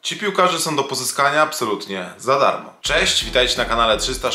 Ci piłkarze są do pozyskania absolutnie za darmo. Cześć, witajcie na kanale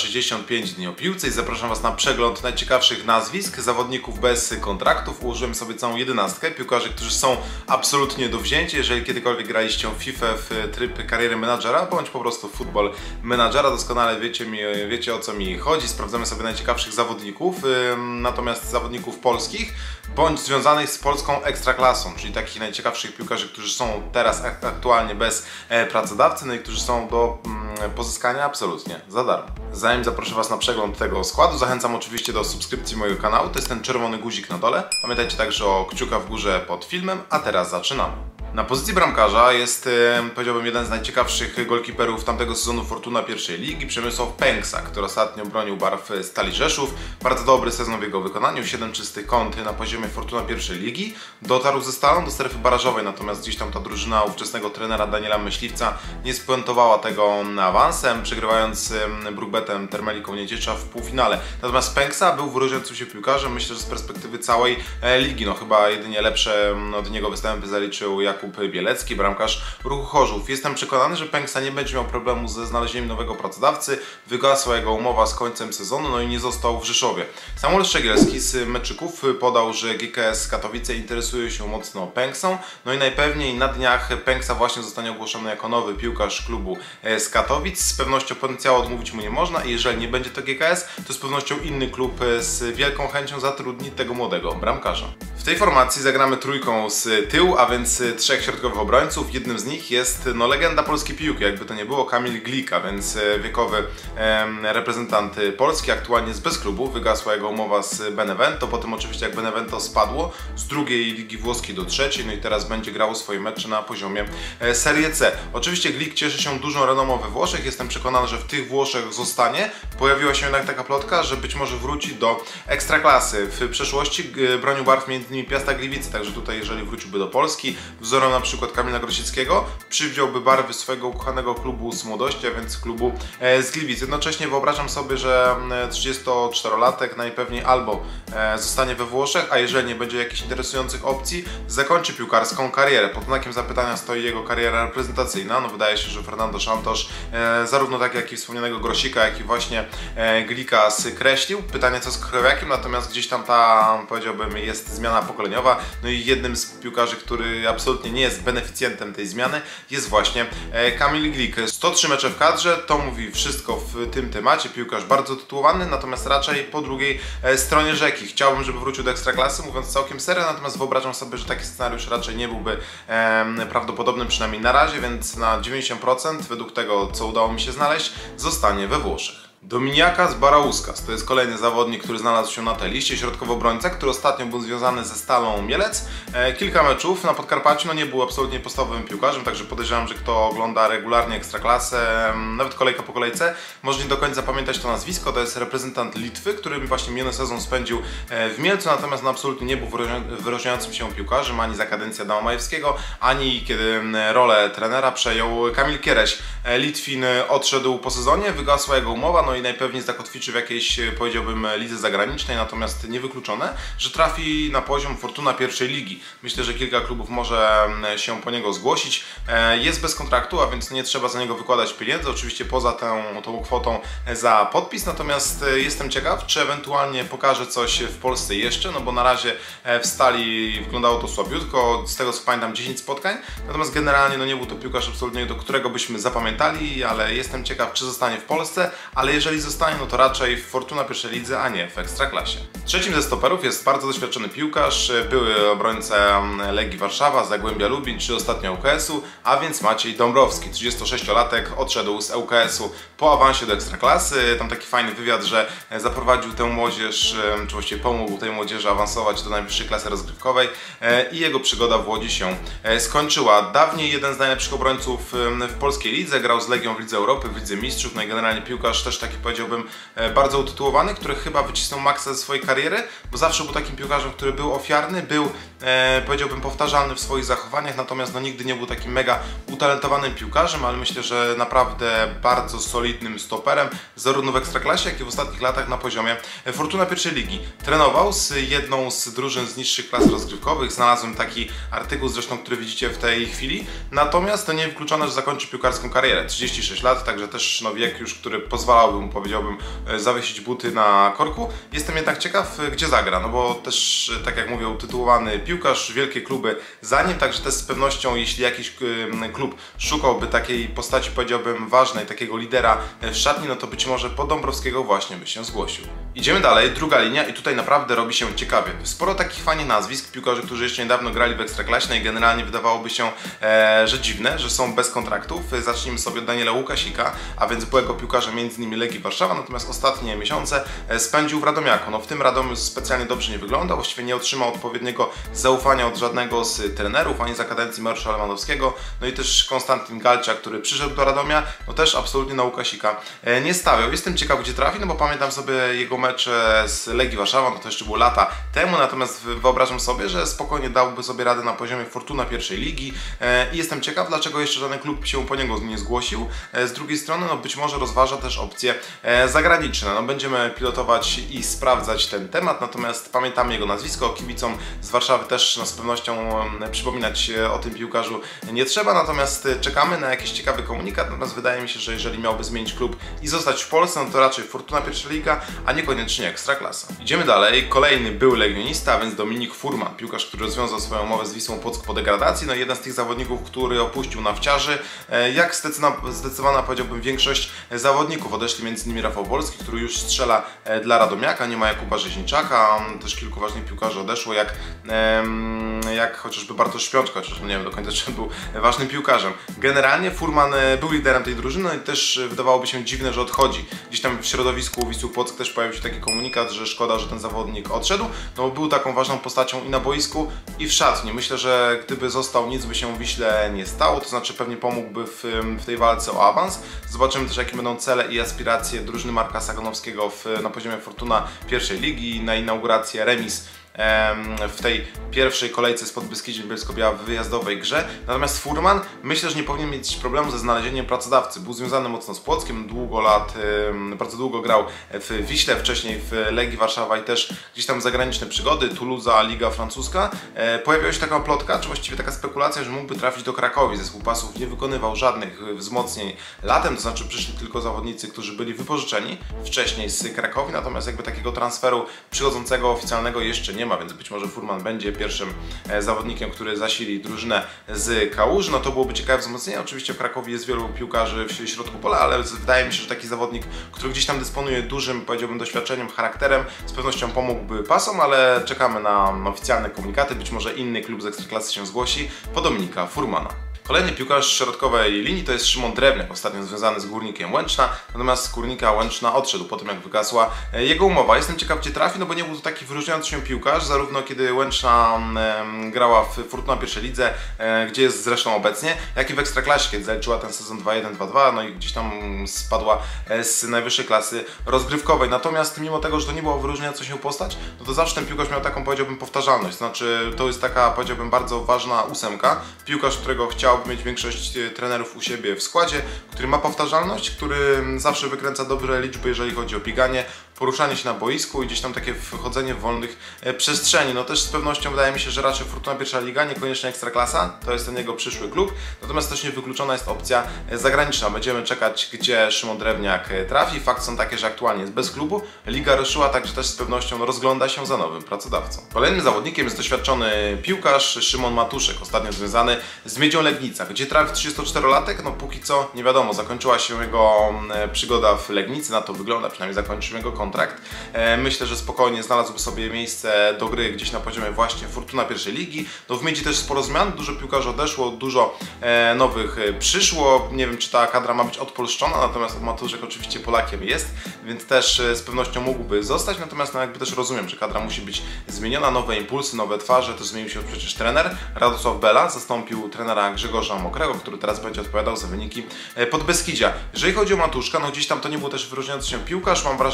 365 dni o piłce i zapraszam Was na przegląd najciekawszych nazwisk zawodników bez kontraktów. Ułożyłem sobie całą 11 piłkarzy, którzy są absolutnie do wzięcia. Jeżeli kiedykolwiek graliście w FIFA w tryb kariery menadżera, bądź po prostu w futbol menadżera, doskonale wiecie o co mi chodzi. Sprawdzamy sobie najciekawszych zawodników, natomiast zawodników polskich, bądź związanych z polską ekstraklasą, czyli takich najciekawszych piłkarzy, którzy są teraz aktualnie bez pracodawcy, no i którzy są do pozyskania absolutnie za darmo. Zanim zaproszę Was na przegląd tego składu, zachęcam oczywiście do subskrypcji mojego kanału, to jest ten czerwony guzik na dole. Pamiętajcie także o kciuka w górze pod filmem, a teraz zaczynamy. Na pozycji bramkarza jest, powiedziałbym, jeden z najciekawszych golkiperów tamtego sezonu Fortuna pierwszej ligi, Przemysław Pęksa, który ostatnio bronił barw Stali Rzeszów. Bardzo dobry sezon w jego wykonaniu, 7 czystych kąt na poziomie Fortuna pierwszej ligi. Dotarł ze Stalą do strefy barażowej, natomiast gdzieś tam ta drużyna ówczesnego trenera Daniela Myśliwca nie spuentowała tego awansem, przegrywając Brukbetem Termeliką Nieciecza w półfinale. Natomiast Pęksa był wyróżniającym się piłkarzem, myślę, że z perspektywy całej ligi, no chyba jedynie lepsze od niego występy zaliczył Jakub Bielecki, bramkarz Ruchu Chorzów. Jestem przekonany, że Pęksa nie będzie miał problemu ze znalezieniem nowego pracodawcy. Wygasła jego umowa z końcem sezonu, no i nie został w Rzeszowie. Samuel Szczegielski z Meczyków podał, że GKS Katowice interesuje się mocno Pęksą, no i najpewniej na dniach Pęksa właśnie zostanie ogłoszony jako nowy piłkarz klubu z Katowic. Z pewnością potencjału odmówić mu nie można i jeżeli nie będzie to GKS, to z pewnością inny klub z wielką chęcią zatrudni tego młodego bramkarza. W tej formacji zagramy trójką z tyłu, a więc trzech środkowych obrońców. Jednym z nich jest legenda polskiej piłki, jakby to nie było, Kamil Glik, a więc wiekowy reprezentant Polski. Aktualnie jest bez klubu, wygasła jego umowa z Benevento, potem oczywiście jak Benevento spadło z drugiej ligi włoskiej do trzeciej, no i teraz będzie grało swoje mecze na poziomie Serie C. Oczywiście Glik cieszy się dużą renomą we Włoszech, jestem przekonany, że w tych Włoszech zostanie. Pojawiła się jednak taka plotka, że być może wróci do ekstraklasy. W przeszłości bronił barw m.in. Piasta Gliwice, także tutaj jeżeli wróciłby do Polski, wzorem na przykład Kamila Grosickiego, przywdziałby barwy swojego ukochanego klubu z młodości, a więc klubu z Gliwic. Jednocześnie wyobrażam sobie, że 34-latek najpewniej albo zostanie we Włoszech, a jeżeli nie będzie jakichś interesujących opcji, zakończy piłkarską karierę. Pod znakiem zapytania stoi jego kariera reprezentacyjna. No wydaje się, że Fernando Santos zarówno tak jak i wspomnianego Grosika, jak i właśnie Glika skreślił. Pytanie co z Krychowiakiem, natomiast gdzieś tam ta, powiedziałbym, jest zmiana pokoleniowa. No i jednym z piłkarzy, który absolutnie nie jest beneficjentem tej zmiany, jest właśnie Kamil Glik. 103 mecze w kadrze, to mówi wszystko w tym temacie. Piłkarz bardzo tytułowany, natomiast raczej po drugiej stronie rzeki. Chciałbym, żeby wrócił do ekstraklasy, mówiąc całkiem serio, natomiast wyobrażam sobie, że taki scenariusz raczej nie byłby prawdopodobny, przynajmniej na razie, więc na 90% według tego, co udało mi się znaleźć, zostanie we Włoszech. Dominiakas Barauskas to jest kolejny zawodnik, który znalazł się na tej liście, środkowy obrońca, który ostatnio był związany ze Stalą Mielec. Kilka meczów na Podkarpaciu, no nie był absolutnie podstawowym piłkarzem, także podejrzewam, że kto ogląda regularnie ekstraklasę, nawet kolejka po kolejce, może nie do końca pamiętać to nazwisko. To jest reprezentant Litwy, który właśnie miniony sezon spędził w Mielcu, natomiast no, absolutnie nie był wyróżniającym się piłkarzem ani za kadencji Adama Majewskiego, ani kiedy rolę trenera przejął Kamil Kiereś. Litwin odszedł po sezonie, wygasła jego umowa, no i najpewniej zakotwiczy w jakiejś, powiedziałbym, lidze zagranicznej, natomiast niewykluczone, że trafi na poziom Fortuna pierwszej ligi. Myślę, że kilka klubów może się po niego zgłosić. Jest bez kontraktu, a więc nie trzeba za niego wykładać pieniędzy, oczywiście poza tą kwotą za podpis, natomiast jestem ciekaw, czy ewentualnie pokaże coś w Polsce jeszcze, no bo na razie w Stali wyglądało to słabiutko, z tego co pamiętam 10 spotkań, natomiast generalnie no nie był to piłkarz absolutnie, do którego byśmy zapamiętali, ale jestem ciekaw, czy zostanie w Polsce, ale jeżeli zostanie, no to raczej w Fortuna pierwszej lidze, a nie w ekstraklasie. Trzecim ze stoperów jest bardzo doświadczony piłkarz, były obrońca Legii Warszawa, Zagłębia Lubin czy ostatnio ŁKS-u, a więc Maciej Dąbrowski, 36-latek, odszedł z ŁKS-u po awansie do ekstraklasy. Tam taki fajny wywiad, że zaprowadził tę młodzież, czy właściwie pomógł tej młodzieży awansować do najwyższej klasy rozgrywkowej i jego przygoda w Łodzi się skończyła. Dawniej jeden z najlepszych obrońców w polskiej lidze, grał z Legią w Lidze Europy, w Lidze Mistrzów, no i generalnie piłkarz też taki, powiedziałbym, bardzo utytułowany, który chyba wycisnął maksa ze swojej kariery, bo zawsze był takim piłkarzem, który był ofiarny, był powiedziałbym, powtarzalny w swoich zachowaniach, natomiast no nigdy nie był takim mega utalentowanym piłkarzem, ale myślę, że naprawdę bardzo solidnym stoperem, zarówno w Ekstraklasie, jak i w ostatnich latach na poziomie Fortuna pierwszej ligi. Trenował z jedną z drużyn z niższych klas rozgrywkowych, znalazłem taki artykuł zresztą, który widzicie w tej chwili, natomiast to nie wykluczone, że zakończy piłkarską karierę. 36 lat, także też no, wiek już, który pozwalałby mu, powiedziałbym, zawiesić buty na korku. Jestem jednak ciekaw, gdzie zagra, no bo też, tak jak mówię, utytułowany piłkarz, wielkie kluby za nim, także też z pewnością, jeśli jakiś klub szukałby takiej postaci, powiedziałbym, ważnej, takiego lidera w szatni, no to być może po Dąbrowskiego właśnie by się zgłosił. Idziemy dalej, druga linia i tutaj naprawdę robi się ciekawie. Sporo takich fajnych nazwisk, piłkarzy, którzy jeszcze niedawno grali w Ekstraklasie, no i generalnie wydawałoby się, że dziwne, że są bez kontraktów. Zacznijmy sobie od Daniela Łukasika, a więc byłego piłkarza m.in. Legii Warszawa, natomiast ostatnie miesiące spędził w Radomiaku. No w tym Radomiu specjalnie dobrze nie wyglądał, właściwie nie otrzymał odpowiedniego zaufania od żadnego z trenerów, ani za kadencji Mariusza Lewandowskiego, no i też Konstantin Galcia, który przyszedł do Radomia, no też absolutnie na Łukasika nie stawiał. Jestem ciekaw, gdzie trafi, no bo pamiętam sobie jego mecze z Legii Warszawa, no to jeszcze było lata temu, natomiast wyobrażam sobie, że spokojnie dałby sobie radę na poziomie Fortuna pierwszej ligi i jestem ciekaw, dlaczego jeszcze żaden klub się po niego nie zgłosił. Z drugiej strony, no być może rozważa też opcje zagraniczne. No będziemy pilotować i sprawdzać ten temat, natomiast pamiętamy jego nazwisko, kibicom z Warszawy też no, z pewnością przypominać o tym piłkarzu nie trzeba, natomiast czekamy na jakiś ciekawy komunikat, natomiast wydaje mi się, że jeżeli miałby zmienić klub i zostać w Polsce, no to raczej Fortuna pierwsza liga, a niekoniecznie Ekstraklasa. Idziemy dalej, kolejny były legionista, a więc Dominik Furman, piłkarz, który rozwiązał swoją umowę z Wisłą Płock po degradacji, no jeden z tych zawodników, który opuścił Nawciarzy, jak zdecydowana, powiedziałbym, większość zawodników. Odeszli m.in. Rafał Wolski, który już strzela dla Radomiaka, nie ma Jakuba Rzeźniczaka, też kilku ważnych piłkarzy odeszło, jak chociażby Bartosz Śpiączka, chociaż nie wiem do końca, czy był ważnym piłkarzem. Generalnie Furman był liderem tej drużyny i też wydawałoby się dziwne, że odchodzi. Gdzieś tam w środowisku Wisły Płock też pojawił się taki komunikat, że szkoda, że ten zawodnik odszedł, no bo był taką ważną postacią i na boisku, i w szatni. Myślę, że gdyby został, nic by się w Wiśle nie stało, to znaczy pewnie pomógłby w tej walce o awans. Zobaczymy też, jakie będą cele i aspiracje drużyny Marka Saganowskiego na poziomie Fortuna pierwszej ligi, na inaugurację remis w tej pierwszej kolejce z Podbeskidziem Bielsko-Biała w wyjazdowej grze. Natomiast Furman myślę, że nie powinien mieć problemu ze znalezieniem pracodawcy. Był związany mocno z Płockiem, bardzo długo grał w Wiśle, wcześniej w Legii Warszawa i też gdzieś tam zagraniczne przygody, Toulouse, Liga Francuska. Pojawiła się taka plotka, czy właściwie taka spekulacja, że mógłby trafić do Krakowi. Zespół Pasów nie wykonywał żadnych wzmocnień latem, to znaczy przyszli tylko zawodnicy, którzy byli wypożyczeni wcześniej z Krakowi, natomiast jakby takiego transferu przychodzącego oficjalnego jeszcze nie ma, więc być może Furman będzie pierwszym zawodnikiem, który zasili drużynę z Kałuży. No to byłoby ciekawe wzmocnienie. Oczywiście w Krakowie jest wielu piłkarzy w środku pola, ale wydaje mi się, że taki zawodnik, który gdzieś tam dysponuje dużym, powiedziałbym, doświadczeniem, charakterem, z pewnością pomógłby Pasom, ale czekamy na oficjalne komunikaty. Być może inny klub z Ekstraklasy się zgłosi po Dominika Furmana. Kolejny piłkarz środkowej linii to jest Szymon Drewniak, ostatnio związany z Górnikiem Łęczna, natomiast z Górnika Łęczna odszedł po tym, jak wygasła jego umowa. Jestem ciekaw, gdzie trafi, no bo nie był to taki wyróżniający się piłkarz, zarówno kiedy Łęczna grała w Fortuna pierwszej lidze, gdzie jest zresztą obecnie, jak i w Ekstraklasie, kiedy zaliczyła ten sezon 2-1-2-2, no i gdzieś tam spadła z najwyższej klasy rozgrywkowej. Natomiast mimo tego, że to nie była wyróżniająca się postać, no to zawsze ten piłkarz miał taką, powiedziałbym, powtarzalność. Znaczy, to jest taka, powiedziałbym, bardzo ważna ósemka. Piłkarz, którego chciałby mieć większość trenerów u siebie w składzie, który ma powtarzalność, który zawsze wykręca dobre liczby, jeżeli chodzi o bieganie, poruszanie się na boisku i gdzieś tam takie wchodzenie w wolnych przestrzeni. No też z pewnością wydaje mi się, że raczej Fortuna pierwsza liga, niekoniecznie Ekstraklasa, to jest ten jego przyszły klub, natomiast też niewykluczona jest opcja zagraniczna. Będziemy czekać, gdzie Szymon Drewniak trafi. Fakt są takie, że aktualnie jest bez klubu, liga ruszyła, także też z pewnością rozgląda się za nowym pracodawcą. Kolejnym zawodnikiem jest doświadczony piłkarz Szymon Matuszek, ostatnio związany z Miedzią Legnica, gdzie trafi 34-latek, no póki co nie wiadomo, zakończyła się jego przygoda w Legnicy, na to wygląda, przynajmniej zakończył jego kontrakt. Myślę, że spokojnie znalazłby sobie miejsce do gry gdzieś na poziomie właśnie Fortuna pierwszej ligi. No w Miedzi też sporo zmian, dużo piłkarzy odeszło, dużo nowych przyszło. Nie wiem, czy ta kadra ma być odpolszczona, natomiast Matuszek oczywiście Polakiem jest, więc też z pewnością mógłby zostać, natomiast no jakby też rozumiem, że kadra musi być zmieniona, nowe impulsy, nowe twarze, też zmienił się przecież trener. Radosław Bela zastąpił trenera Grzegorza Mokrego, który teraz będzie odpowiadał za wyniki Podbeskidzia. Jeżeli chodzi o Matuszka, no gdzieś tam to nie był też wyróżniający się piłkarz, mam wrażenie, że trochę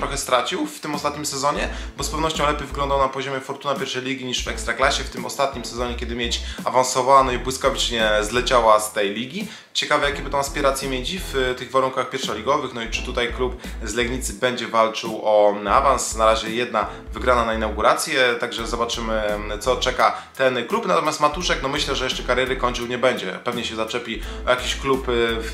trochę stracił w tym ostatnim sezonie, bo z pewnością lepiej wyglądał na poziomie Fortuna pierwszej ligi niż w Ekstraklasie w tym ostatnim sezonie, kiedy Miedź awansowała, no i błyskawicznie zleciała z tej ligi. Ciekawe, jakie będą aspiracje Miedzi w tych warunkach pierwszoligowych, no i czy tutaj klub z Legnicy będzie walczył o awans. Na razie jedna wygrana na inaugurację, także zobaczymy, co czeka ten klub. Natomiast Matuszek, no myślę, że jeszcze kariery kończył nie będzie. Pewnie się zaczepi o jakiś klub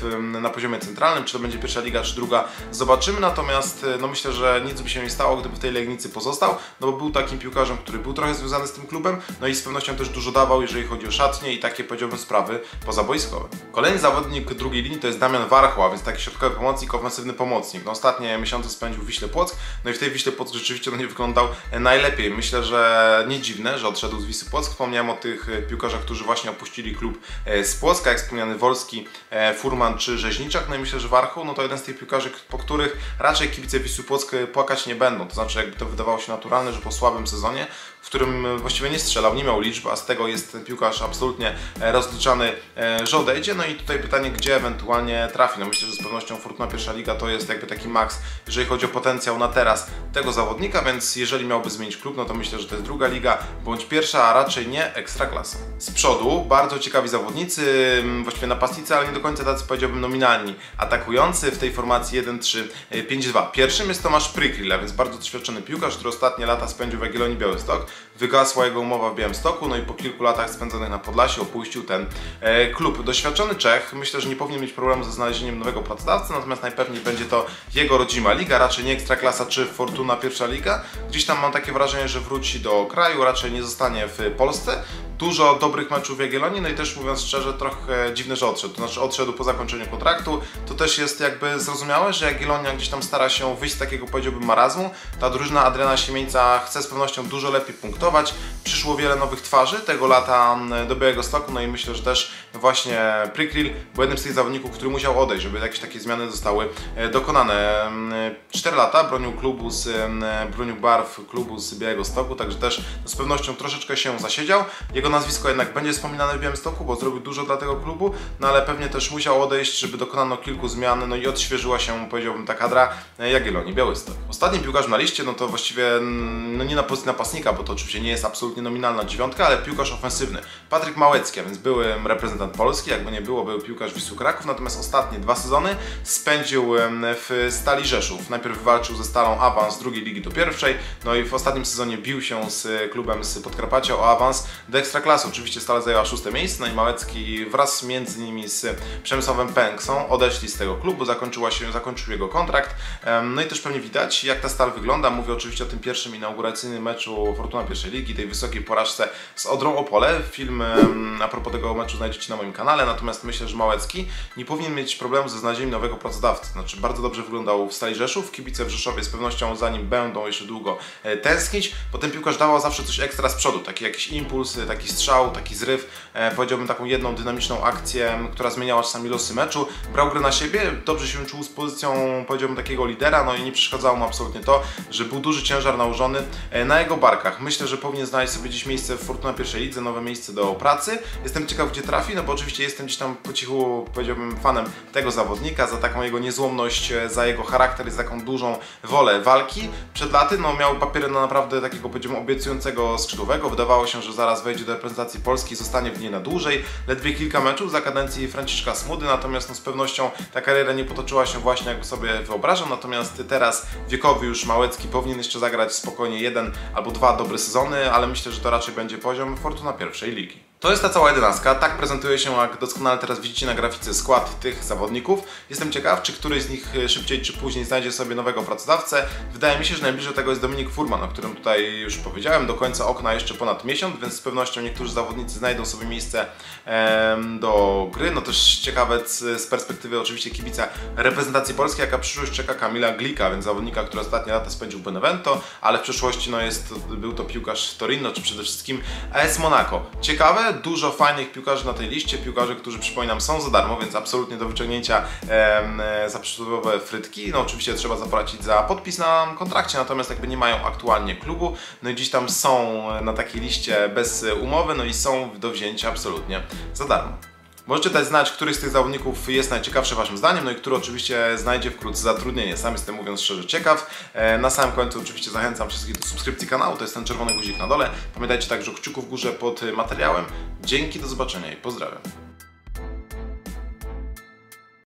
na poziomie centralnym, czy to będzie pierwsza liga, czy druga, zobaczymy. Natomiast no myślę, że nic by się nie stało, gdyby w tej Legnicy pozostał, no bo był takim piłkarzem, który był trochę związany z tym klubem, no i z pewnością też dużo dawał, jeżeli chodzi o szatnie i takie, powiedziałbym, sprawy pozaboiskowe. Kolejny zawodnik drugiej linii to jest Damian Warchoł, więc taki środkowy pomocnik, ofensywny pomocnik. No, ostatnie miesiące spędził w Wiśle Płock, no i w tej Wiśle Płock rzeczywiście nie wyglądał najlepiej. Myślę, że nie dziwne, że odszedł z Wisły Płock. Wspomniałem o tych piłkarzach, którzy właśnie opuścili klub z Płocka, jak wspomniany Wolski, Furman czy Rzeźniczak. No i myślę, że Warchoł no to jeden z tych piłkarzy, po których raczej kibice Wisły Płock płakać nie będą. To znaczy, jakby to wydawało się naturalne, że po słabym sezonie, w którym właściwie nie strzelał, nie miał liczb, a z tego jest ten piłkarz absolutnie rozliczany, że odejdzie. No i tutaj pytanie, gdzie ewentualnie trafi. No myślę, że z pewnością Fortuna pierwsza liga to jest jakby taki maks, jeżeli chodzi o potencjał na teraz tego zawodnika, więc jeżeli miałby zmienić klub, no to myślę, że to jest druga liga, bądź pierwsza, a raczej nie Ekstraklasa. Z przodu bardzo ciekawi zawodnicy, właściwie napastnicy, ale nie do końca tacy, powiedziałbym, nominalni, atakujący w tej formacji 1-3-5-2. Pierwszym jest Tomasz Prykryl, a więc bardzo doświadczony piłkarz, który ostatnie lata spędził w Jagiellonii Białystok. Wygasła jego umowa w Białymstoku, no i po kilku latach spędzonych na Podlasiu opuścił ten klub. Doświadczony Czech, myślę, że nie powinien mieć problemu ze znalezieniem nowego pracodawcy, natomiast najpewniej będzie to jego rodzima liga, raczej nie Ekstraklasa czy Fortuna pierwsza liga. Gdzieś tam mam takie wrażenie, że wróci do kraju, raczej nie zostanie w Polsce. Dużo dobrych meczów w Jagiellonii, no i też, mówiąc szczerze, trochę dziwne, że odszedł. To znaczy odszedł po zakończeniu kontraktu. To też jest jakby zrozumiałe, że Jagiellonia gdzieś tam stara się wyjść z takiego, powiedziałbym, marazmu. Ta drużyna Adriana Siemieńca chce z pewnością dużo lepiej punktować. Przyszło wiele nowych twarzy tego lata do Białegostoku, no i myślę, że też właśnie Prykryl był jednym z tych zawodników, który musiał odejść, żeby jakieś takie zmiany zostały dokonane. 4 lata bronił barw klubu z Białegostoku, także też z pewnością troszeczkę się zasiedział. Jego nazwisko jednak będzie wspominane w Białymstoku, bo zrobił dużo dla tego klubu, no ale pewnie też musiał odejść, żeby dokonano kilku zmian, no i odświeżyła się, powiedziałbym, ta kadra Jagiellonii Białystok. Ostatni piłkarz na liście, no to właściwie no nie na pozycji napastnika, bo to oczywiście nie jest absolutnie nominalna dziewiątka, ale piłkarz ofensywny. Patryk Małecki, a więc były reprezentant Polski, jakby nie było, był piłkarz Wisły Kraków, natomiast ostatnie 2 sezony spędził w Stali Rzeszów. Najpierw walczył ze Stalą awans z drugiej ligi do pierwszej, no i w ostatnim sezonie bił się z klubem z Podkarpacia o awans do Ekstraklasy. Oczywiście Stal zajęła 6. miejsce, no i Małecki wraz między innymi z Przemysławem Pęksą odeszli z tego klubu, zakończył jego kontrakt. No i też pewnie widać, jak ta Stal wygląda. Mówię oczywiście o tym pierwszym inauguracyjnym meczu Fortuna pierwszej ligi, tej wysokiej porażce z Odrą Opole. Film a propos tego meczu znajdziecie na moim kanale, natomiast myślę, że Małecki nie powinien mieć problemu ze znalezieniem nowego pracodawcy. Znaczy, bardzo dobrze wyglądał w Stali Rzeszów. Kibice w Rzeszowie z pewnością za nim będą jeszcze długo tęsknić, bo ten piłkarz dawał zawsze coś ekstra z przodu, taki jakiś impuls, taki strzał, taki zryw, powiedziałbym taką jedną dynamiczną akcję, która zmieniała czasami losy meczu. Brał grę na siebie, dobrze się czuł z pozycją, powiedziałbym, takiego lidera, no i nie przeszkadzało mu absolutnie to, że był duży ciężar nałożony na jego barkach. Myślę, że powinien znaleźć sobie gdzieś miejsce w Fortuna pierwszej lidze, nowe miejsce do pracy. Jestem ciekaw, gdzie trafi, no bo oczywiście jestem gdzieś tam po cichu, powiedziałbym, fanem tego zawodnika, za taką jego niezłomność, za jego charakter, za taką dużą wolę walki. Przed laty no, miał papiery na naprawdę takiego, powiedziałbym, obiecującego skrzydłowego. Wydawało się, że zaraz wejdzie do reprezentacji Polski, zostanie w niej na dłużej. Ledwie kilka meczów za kadencji Franciszka Smudy, natomiast no, z pewnością ta kariera nie potoczyła się właśnie, jak sobie wyobrażam. Natomiast teraz wiekowy już Małecki powinien jeszcze zagrać spokojnie 1 albo 2 dobre sezony, ale myślę, że to raczej będzie poziom Fortuna pierwszej ligi. To jest ta cała 11. Tak prezentuje się, jak doskonale teraz widzicie na grafice, skład tych zawodników. Jestem ciekaw, czy któryś z nich szybciej czy później znajdzie sobie nowego pracodawcę. Wydaje mi się, że najbliżej tego jest Dominik Furman, o którym tutaj już powiedziałem. Do końca okna jeszcze ponad miesiąc, więc z pewnością niektórzy zawodnicy znajdą sobie miejsce do gry. No też ciekawe z perspektywy oczywiście kibica reprezentacji polskiej, jaka przyszłość czeka Kamila Glika, więc zawodnika, który ostatnie lata spędził w Benevento, ale w przeszłości no, był to piłkarz Torino, czy przede wszystkim AS Monaco. Ciekawe, dużo fajnych piłkarzy na tej liście, piłkarzy, którzy, przypominam, są za darmo, więc absolutnie do wyciągnięcia za przysłowiowe frytki. No oczywiście trzeba zapłacić za podpis na kontrakcie, natomiast jakby nie mają aktualnie klubu, no i gdzieś tam są na takiej liście bez umowy, no i są do wzięcia absolutnie za darmo. Możecie dać znać, który z tych zawodników jest najciekawszy waszym zdaniem, no i który oczywiście znajdzie wkrótce zatrudnienie. Sam jestem, mówiąc szczerze, ciekaw. Na samym końcu oczywiście zachęcam wszystkich do subskrypcji kanału, to jest ten czerwony guzik na dole. Pamiętajcie także o kciuku w górze pod materiałem. Dzięki, do zobaczenia i pozdrawiam.